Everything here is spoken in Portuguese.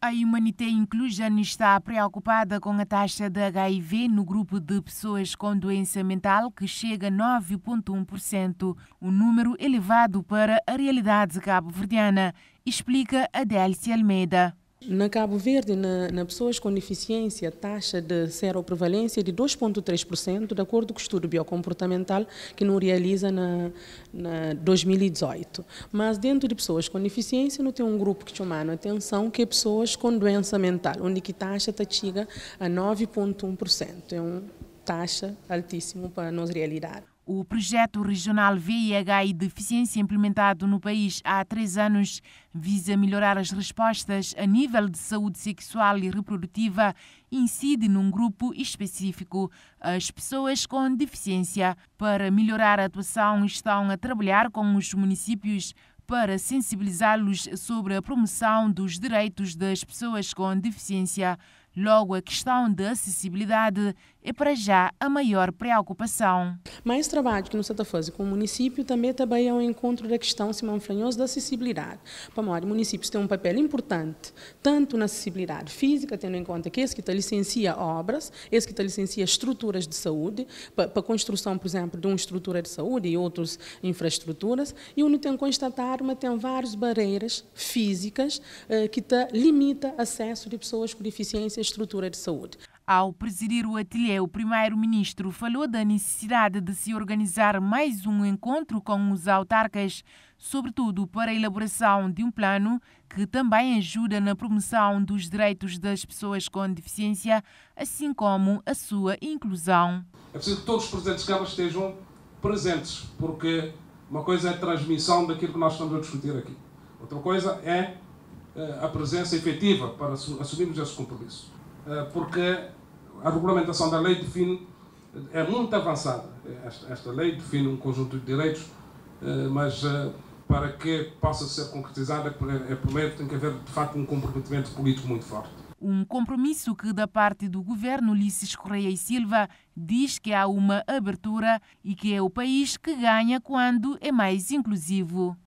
A Humanité Inclusion está preocupada com a taxa de HIV no grupo de pessoas com doença mental, que chega a 9,1%, um número elevado para a realidade cabo-verdiana, explica Adélcia Almeida. Na Cabo Verde, na pessoas com deficiência, a taxa de seroprevalência é de 2,3%, de acordo com o estudo biocomportamental que nos realiza na 2018. Mas dentro de pessoas com deficiência, não tem um grupo que chama a atenção, que é pessoas com doença mental, onde que a taxa chega a 9,1%. É uma taxa altíssima para a nossa realidade. O projeto regional VIH e deficiência implementado no país há 3 anos visa melhorar as respostas a nível de saúde sexual e reprodutiva e incide num grupo específico, as pessoas com deficiência. Para melhorar a atuação, estão a trabalhar com os municípios para sensibilizá-los sobre a promoção dos direitos das pessoas com deficiência. Logo, a questão da acessibilidade é para já a maior preocupação. Mais trabalho que nós estamos a fazer com o município também é ao encontro da questão simanfranhosa da acessibilidade. Para nós, municípios têm um papel importante, tanto na acessibilidade física, tendo em conta que esse que licencia obras, esse que licencia estruturas de saúde, para a construção, por exemplo, de uma estrutura de saúde e outras infraestruturas, e onde tem que constatar, mas tem várias barreiras físicas que limitam o acesso de pessoas com deficiência à estrutura de saúde. Ao presidir o ateliê, o primeiro-ministro falou da necessidade de se organizar mais um encontro com os autarcas, sobretudo para a elaboração de um plano que também ajuda na promoção dos direitos das pessoas com deficiência, assim como a sua inclusão. É preciso que todos os presidentes de Câmara estejam presentes, porque uma coisa é a transmissão daquilo que nós estamos a discutir aqui. Outra coisa é a presença efetiva para assumirmos esse compromisso. Porque a regulamentação da lei define, é muito avançada. Esta lei define um conjunto de direitos, mas para que possa ser concretizada, primeiro tem que haver, de facto, um comprometimento político muito forte. Um compromisso que, da parte do governo Ulisses Correia e Silva, diz que há uma abertura e que é o país que ganha quando é mais inclusivo.